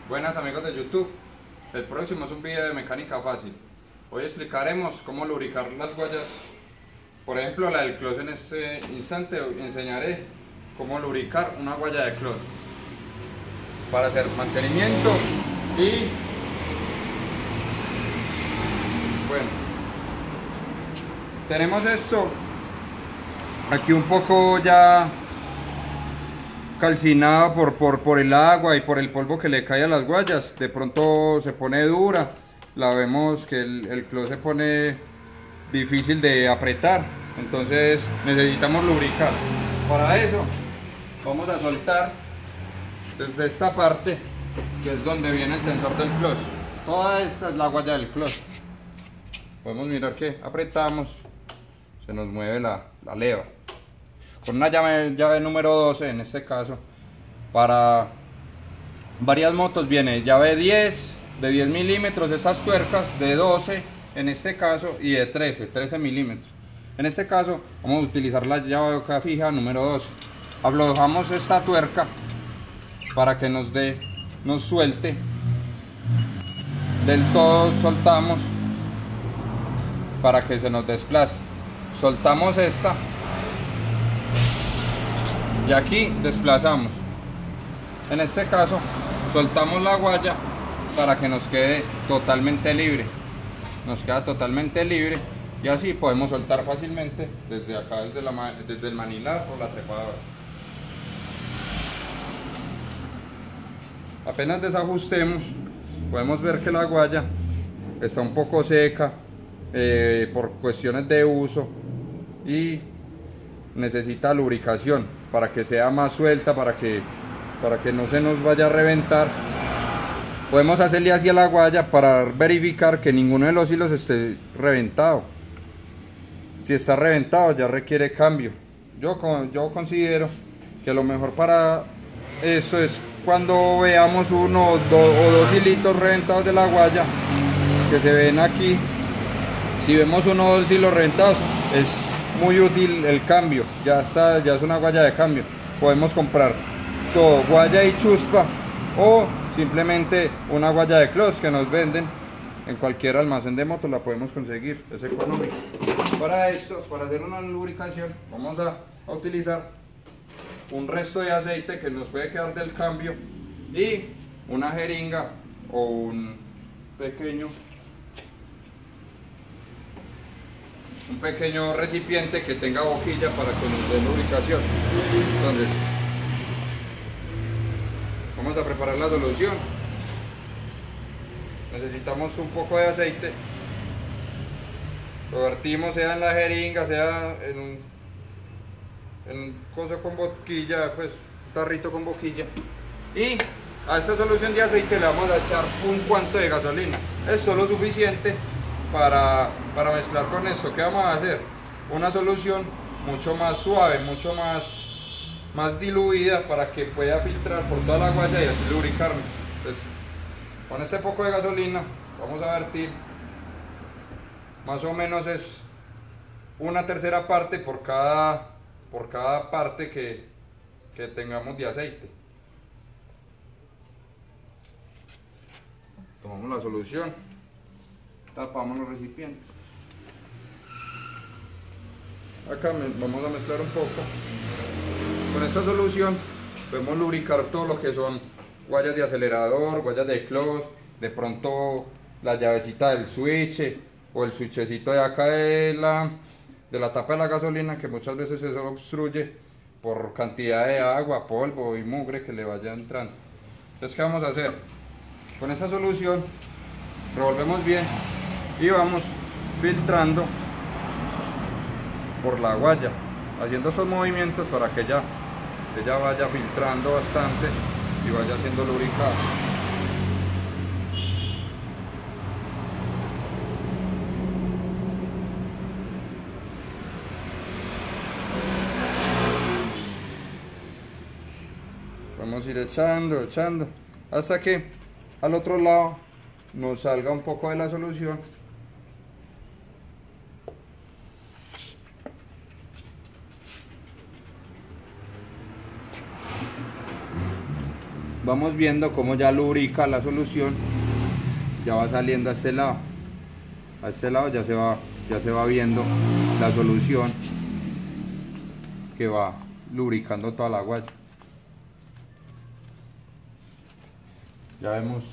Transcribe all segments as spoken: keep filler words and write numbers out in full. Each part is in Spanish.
Buenas amigos de YouTube, el próximo es un video de mecánica fácil. Hoy explicaremos cómo lubricar las guayas, por ejemplo la del close. En este instante enseñaré cómo lubricar una guaya de close para hacer mantenimiento y bueno, tenemos esto aquí un poco ya calcinada por, por, por el agua y por el polvo que le cae a las guayas. De pronto se pone dura, la vemos que el, el close se pone difícil de apretar, entonces necesitamos lubricar. Para eso vamos a soltar desde esta parte, que es donde viene el tensor del close. Toda esta es la guaya del close. Podemos mirar que apretamos, se nos mueve la, la leva con una llave, llave número doce. En este caso, para varias motos viene llave diez, de diez milímetros, estas tuercas de doce en este caso, y de trece, trece milímetros. En este caso vamos a utilizar la llave de boca fija número doce. Aflojamos esta tuerca para que nos dé, nos suelte del todo, soltamos para que se nos desplace. Soltamos esta y aquí desplazamos. En este caso soltamos la guaya para que nos quede totalmente libre. Nos queda totalmente libre y así podemos soltar fácilmente desde acá, desde, la, desde el manilar o la trepadora. Apenas desajustemos, podemos ver que la guaya está un poco seca eh, por cuestiones de uso y necesita lubricación para que sea más suelta, para que, para que no se nos vaya a reventar. Podemos hacerle así a la guaya para verificar que ninguno de los hilos esté reventado. Si está reventado ya requiere cambio. Yo, yo considero que lo mejor para eso es cuando veamos uno o dos, o dos hilitos reventados de la guaya, que se ven aquí. Si vemos uno o dos hilos reventados, es muy útil el cambio. Ya está, ya es una guaya de cambio. Podemos comprar todo, guaya y chuspa, o simplemente una guaya de close que nos venden en cualquier almacén de motos. La podemos conseguir, es económico. Para esto, para hacer una lubricación, vamos a, a utilizar un resto de aceite que nos puede quedar del cambio y una jeringa o un pequeño un pequeño recipiente que tenga boquilla para que nos dé lubricación. Entonces vamos a preparar la solución. Necesitamos un poco de aceite, lo vertimos sea en la jeringa, sea en un, en un coso con boquilla, pues un tarrito con boquilla, y a esta solución de aceite le vamos a echar un cuanto de gasolina. Es solo suficiente para, para mezclar con esto. ¿Qué vamos a hacer? Una solución mucho más suave, mucho más más diluida, para que pueda filtrar por toda la guaya y así lubricarla. Entonces, con este poco de gasolina vamos a vertir más o menos es una tercera parte por cada por cada parte que, que tengamos de aceite. Tomamos la solución, tapamos los recipientes. Acá vamos a mezclar un poco. Con esta solución podemos lubricar todo lo que son guayas de acelerador, guayas de close, de pronto la llavecita del switch o el switchecito de acá de la, de la tapa de la gasolina, que muchas veces eso obstruye por cantidad de agua, polvo y mugre que le vaya entrando. Entonces, ¿qué vamos a hacer? Con esta solución revolvemos bien y vamos filtrando por la guaya, haciendo esos movimientos para que ella, ella vaya filtrando bastante y vaya siendo lubricada. Vamos a ir echando, echando, hasta que al otro lado nos salga un poco de la solución. vamos viendo cómo ya lubrica la solución, ya va saliendo a este lado, a este lado ya se va, ya se va viendo la solución que va lubricando toda la guaya. Ya vemos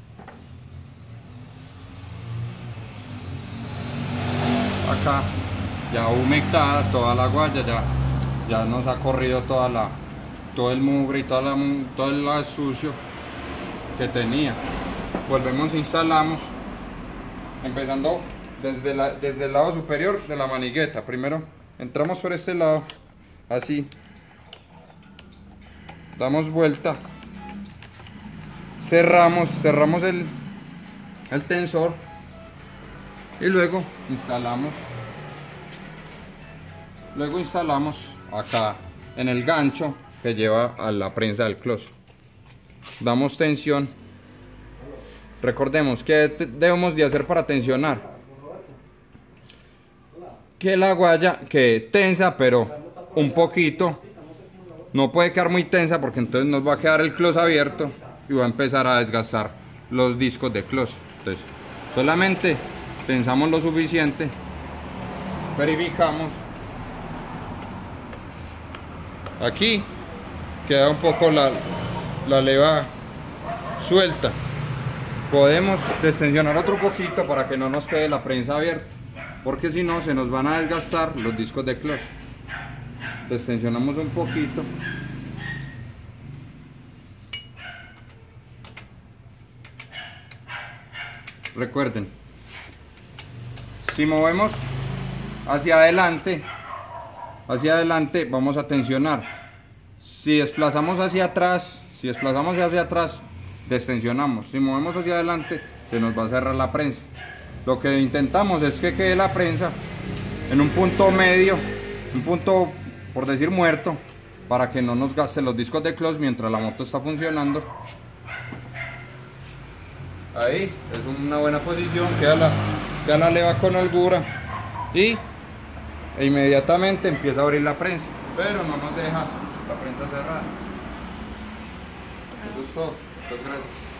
acá ya humectada toda la guaya, ya, ya nos ha corrido toda la, todo el mugre y toda la, todo el sucio que tenía. Volvemos e instalamos, empezando desde, la, desde el lado superior de la manigueta. Primero entramos por este lado, así, damos vuelta, cerramos, cerramos el, el tensor y luego instalamos, luego instalamos acá en el gancho que lleva a la prensa del closet. Damos tensión. Recordemos que debemos de hacer para tensionar, que la guaya quede tensa, pero un poquito, no puede quedar muy tensa porque entonces nos va a quedar el closet abierto y va a empezar a desgastar los discos de closet. Entonces solamente tensamos lo suficiente, verificamos. Aquí queda un poco la, la leva suelta, podemos destensionar otro poquito para que no nos quede la prensa abierta, porque si no se nos van a desgastar los discos de closet. Destensionamos un poquito. Recuerden, si movemos hacia adelante, hacia adelante vamos a tensionar. Si desplazamos hacia atrás, si desplazamos hacia atrás, destensionamos. Si movemos hacia adelante, se nos va a cerrar la prensa. Lo que intentamos es que quede la prensa en un punto medio, un punto por decir muerto, para que no nos gasten los discos de closet mientras la moto está funcionando. Ahí es una buena posición, queda la, queda la leva con holgura y e inmediatamente empieza a abrir la prensa, pero no nos deja la prensa cerrada. Eso es todo. Muchas gracias.